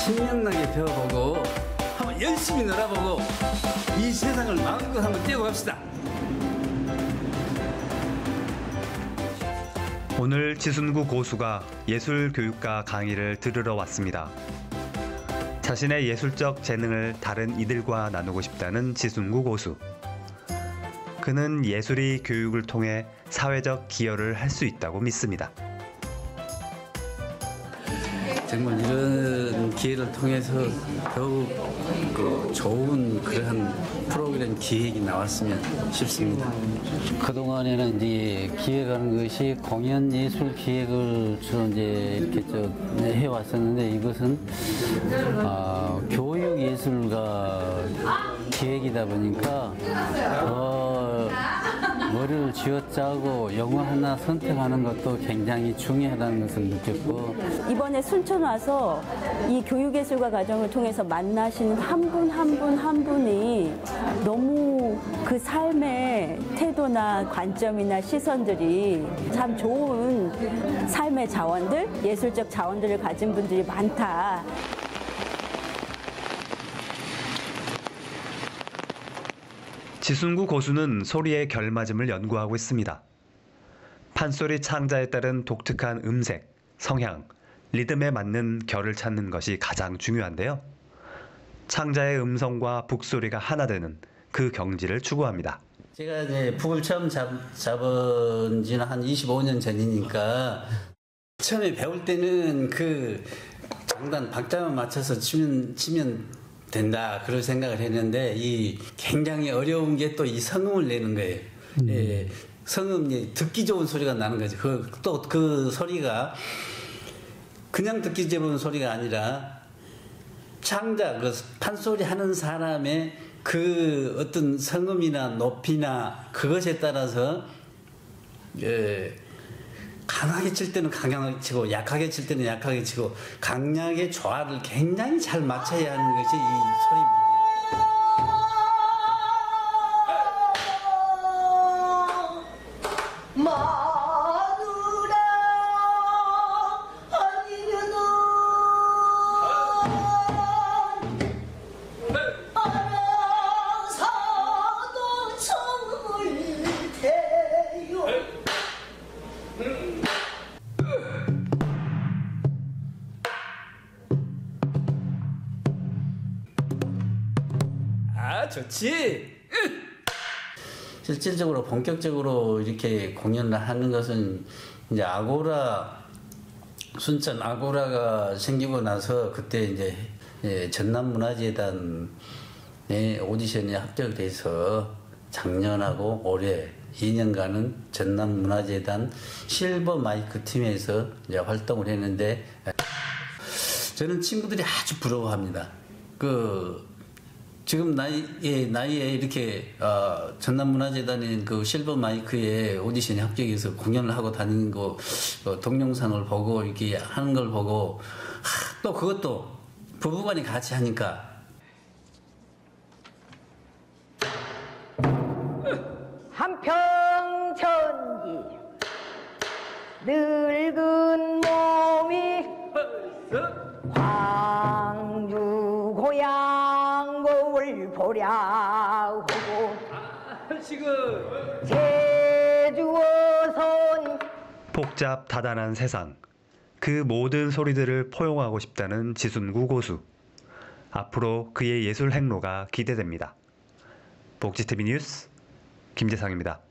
신명나게 배워보고 한번 열심히 놀아보고 이 세상을 마음껏 한번 뛰고 갑시다. 오늘 지순구 고수가 예술교육과 강의를 들으러 왔습니다. 자신의 예술적 재능을 다른 이들과 나누고 싶다는 지순구 고수. 그는 예술이 교육을 통해 사회적 기여를 할 수 있다고 믿습니다. 정말 이런 기회를 통해서 더욱 좋은 그러한 프로그램 기획이 나왔으면 싶습니다. 그동안에는 이제 기획하는 것이 공연 예술 기획을 주로 이제 이렇게 해왔었는데, 이것은 교육 예술가 기획이다 보니까 머리를 쥐어짜고 영화 하나 선택하는 것도 굉장히 중요하다는 것을 느꼈고, 이번에 순천 와서 이 교육예술가 과정을 통해서 만나시는 한 분 한 분이 너무 그 삶의 태도나 관점이나 시선들이 참 좋은 삶의 자원들, 예술적 자원들을 가진 분들이 많다. 지순구 고수는 소리의 결맞음을 연구하고 있습니다. 판소리 창자에 따른 독특한 음색, 성향, 리듬에 맞는 결을 찾는 것이 가장 중요한데요. 창자의 음성과 북소리가 하나 되는 그 경지를 추구합니다. 제가 이제 북을 처음 잡은 지는 한 25년 전이니까 처음에 배울 때는 그 장단 박자만 맞춰서 치면 된다 그런 생각을 했는데, 이 굉장히 어려운 게 또 이 성음을 내는 거예요. 예, 성음이 듣기 좋은 소리가 나는 거죠. 또 그 소리가 그냥 듣기 좋은 소리가 아니라 창자, 그 판소리 하는 사람의 그 어떤 성음이나 높이나 그것에 따라서 강하게 칠 때는 강하게 치고 약하게 칠 때는 약하게 치고 강약의 조화를 굉장히 잘 맞춰야 하는 것이 이 소리 문제예요. 좋지. 실질적으로 본격적으로 이렇게 공연을 하는 것은 이제 순천 아고라가 생기고 나서 그때 이제 전남문화재단의 오디션에 합격돼서 작년하고 올해 2년간은 전남문화재단 실버 마이크 팀에서 이제 활동을 했는데, 저는 친구들이 아주 부러워합니다. 지금 나이에 이렇게 전남문화재단인 그 실버 마이크에 오디션에 합격해서 공연을 하고 다니는 거, 동영상을 보고 이렇게 하는 걸 보고, 또 그것도 부부간에 같이 하니까 한평천기 늙은 몸이 광주 고향을 보랴고 제주어선 복잡 다단한 세상, 그 모든 소리들을 포용하고 싶다는 지순구 고수. 앞으로 그의 예술 행로가 기대됩니다. 복지TV 뉴스 김재상입니다.